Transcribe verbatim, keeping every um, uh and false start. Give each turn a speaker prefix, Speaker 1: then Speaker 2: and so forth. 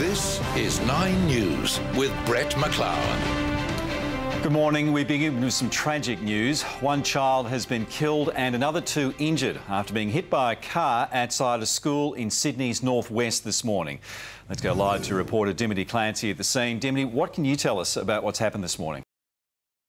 Speaker 1: This is Nine News with Brett McLeod.
Speaker 2: Good morning. We begin with some tragic news. One child has been killed and another two injured after being hit by a car outside a school in Sydney's northwest this morning. Let's go live to reporter Dimity Clancy at the scene. Dimity, what can you tell us about what's happened this morning?